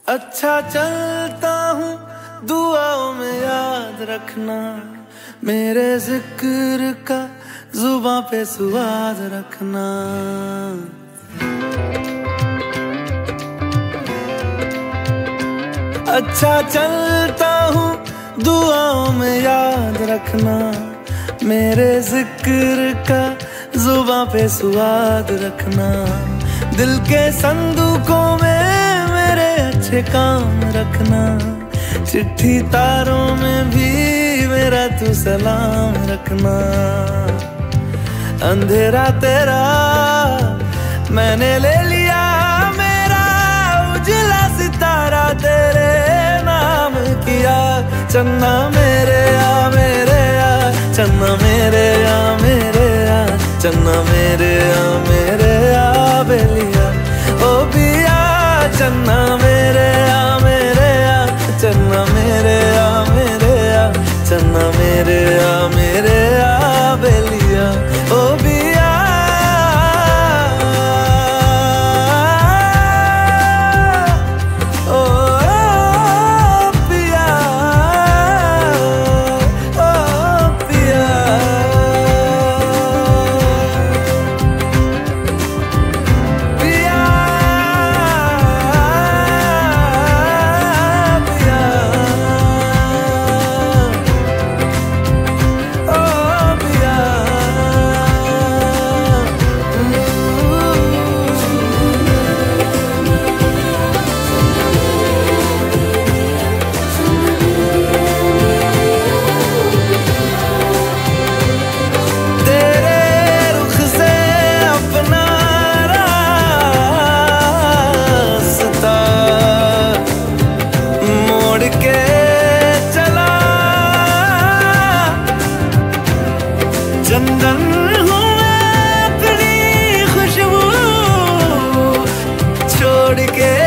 अच्छा चलता हूँ दुआओं में याद रखना, मेरे जिक्र का जुबां पे सुआद रखना। अच्छा चलता हूँ दुआओं में याद रखना, मेरे जिक्र का जुबां पे सुआद रखना। दिल के संदूकों में मेरे अच्छे काम रखना, चिट्ठी तारों में भी मेरा तू सलाम रखना। अंधेरा तेरा मैंने ले लिया, मेरा उजला सितारा तेरे नाम किया। चन्ना मेरे आ मेरे आ, चन्ना मेरे आ मेरे आ, चन्ना मेरे आ मेरे आ बेलिया ओ बिया। चन्ना मेरे आ मेरे आ, चन्ना मेरे आ मेरे आ, चन्ना मेरे आ मेरे आ बेलिया ओ बिया। चंदन हूँ मैं अपनी खुशबू छोड़ के